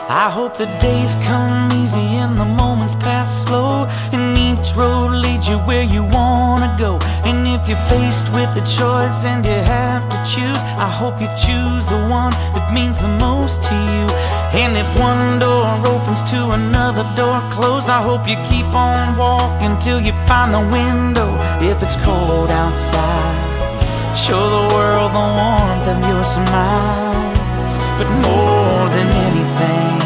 I hope the days come easy and the moments pass slow, and each road leads you where you wanna go. And if you're faced with a choice and you have to choose, I hope you choose the one that means the most to you. And if one door opens to another door closed, I hope you keep on walking till you find the window. If it's cold outside, show the world the warmth of your smile. But more than anything,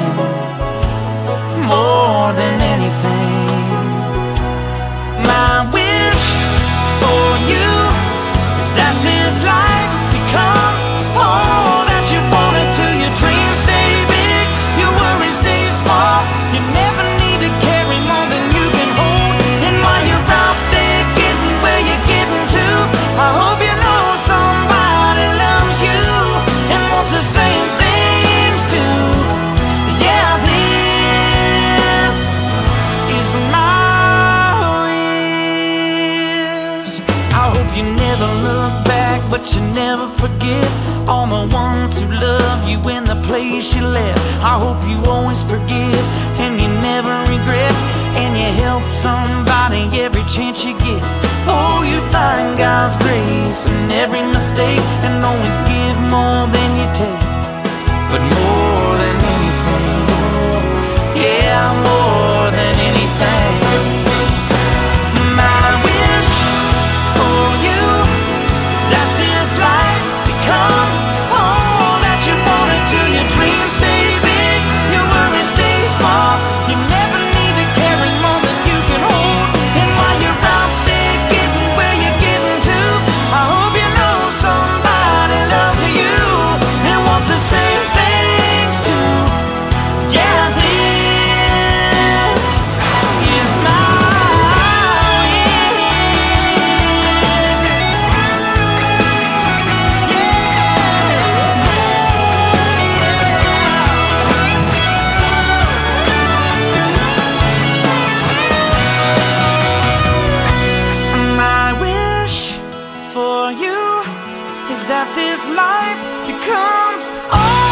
more than anything, my wish for you is that this life becomes all that you wanted to. Your dreams stay big, your worries stay small. You never need to carry more than you can hold. And while you're out there getting where you're getting to, I hope you know somebody loves you and wants the same things too. Yeah, this is my wish. I hope you never look back, but you never forget all the ones who love you in the place you left. I hope you always forgive and you never regret, and you help somebody every chance you get. Oh, you find God's grace in every mistake, and always give more than you take. But more than anything, yeah, more than anything, my wish for you is that this life becomes all that you wanted to. Your dreams stay big, your worries stay small. You never need to carry more than you can hold. And while you're out there getting where you're getting to, I hope you know somebody loves you and wants the same things too. Yeah, this is my wish. My wish for you is that this life becomes all